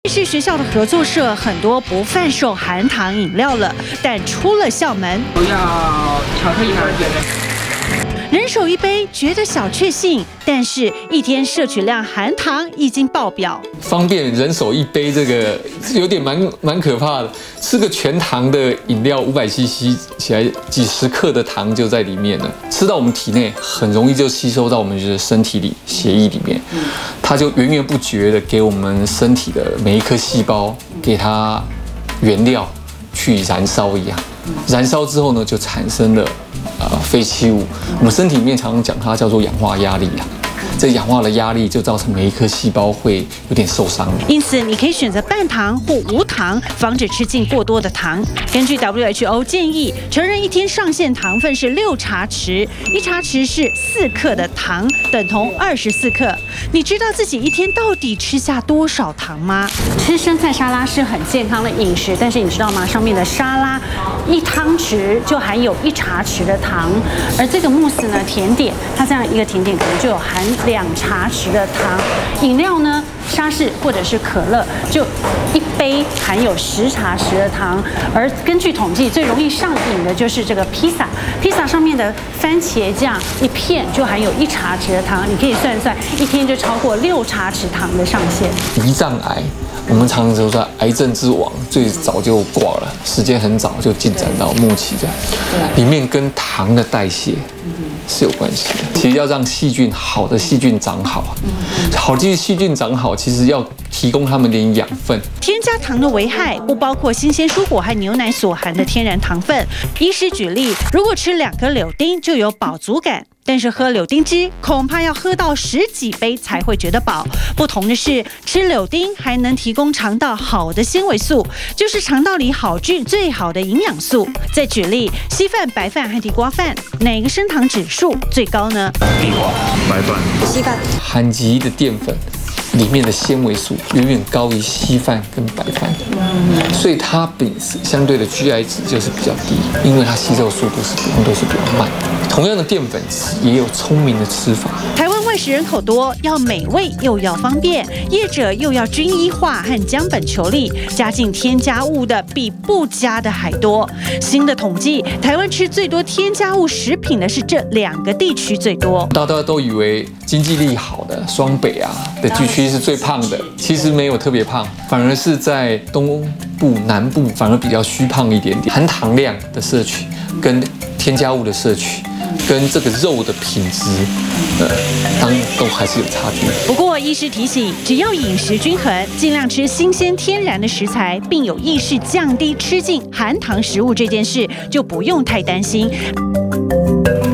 是学校的合作社很多不贩售含糖饮料了，但出了校门， 不要巧克力拿铁。 人手一杯，觉得小确幸，但是一天摄取量含糖已经爆表。 方便人手一杯，这个有点蛮可怕的。吃个全糖的饮料，500cc 起来几十克的糖就在里面了，吃到我们体内很容易就吸收到我们的身体里、血液里面，它就源源不绝的给我们身体的每一颗细胞给它原料去燃烧一样。燃烧之后呢，就产生了废弃物。我们身体里面常常讲它叫做氧化压力啦。这氧化的压力就造成每一颗细胞会有点受伤。 因此，你可以选择半糖或无糖，防止吃进过多的糖。根据 WHO 建议，成人一天上限糖分是6茶匙，1茶匙是4克的糖，等同24克。你知道自己一天到底吃下多少糖吗？吃生菜沙拉是很健康的饮食，但是你知道吗？上面的沙拉1汤匙就含有1茶匙的糖，而这个慕斯呢，甜点，它这样一个甜点可能就有含2茶匙的糖，饮料呢，沙士或者是可乐，就1杯含有10茶匙的糖。而根据统计，最容易上瘾的就是这个披萨，披萨上面的番茄酱1片就含有1茶匙的糖，你可以算一算，一天就超过6茶匙糖的上限。 胰脏癌，我们常常说癌症之王，最早就挂了，时间很早就进展到末期的，里面跟糖的代谢是有关系的。其实要让好的细菌长好，好的细菌长好，其实要提供它们点养分。 添加糖的危害不包括新鲜蔬果和牛奶所含的天然糖分。医师举例，如果吃2颗柳丁就有饱足感，但是喝柳丁汁恐怕要喝到10几杯才会觉得饱。不同的是，吃柳丁还能提供肠道好的纤维素，就是肠道里好菌最好的营养素。再举例，稀饭、白饭和地瓜饭，哪个升糖指数最高呢？ 地瓜、白饭、 稀饭。 含饴的淀粉里面的纤维素远远高于稀饭跟白饭，所以它相对的 GI 值就是比较低，因为它吸收速度都是比较慢。同样的淀粉质也有聪明的吃法。 台湾外食人口多，要美味又要方便，业者又要均一化和将本求利，加进添加物的比不加的还多。新的统计，台湾吃最多添加物食品的是这2个地区最多。 大家都以为经济力好的双北的地区是最胖的，其实没有特别胖，反而是在东部、南部反而比较虚胖一点点。含糖量的摄取跟添加物的摄取，跟这个肉的品质，当然都还是有差距。 不过，医师提醒，只要饮食均衡，尽量吃新鲜天然的食材，并有意识降低吃进含糖食物这件事，就不用太担心。